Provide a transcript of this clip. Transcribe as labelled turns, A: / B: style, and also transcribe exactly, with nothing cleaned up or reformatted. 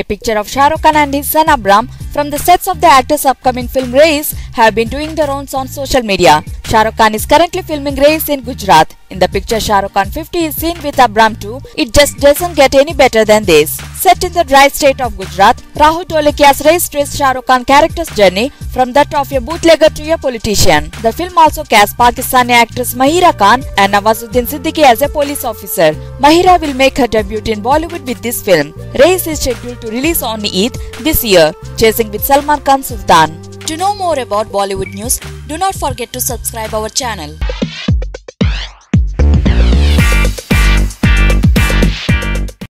A: picture of Shah Rukh and his son AbRam from the sets of the actor's upcoming film Raees have been doing the rounds on social media. Shah Rukh is currently filming Raees in Gujarat. In the picture, Shah Rukh fifty is seen with AbRam too. It just doesn't get any better than this. Set in the dry state of Gujarat, Rahul Dholakia's Raees traced Shah Rukh character's journey from that of a bootlegger to a politician. The film also cast Pakistani actress Mahira Khan and Nawazuddin Siddiqui as a police officer. Mahira will make her debut in Bollywood with this film. Raees is scheduled to release on Eid this year, chasing with Salman Khan Sultan. To know more about Bollywood news, do not forget to subscribe our channel.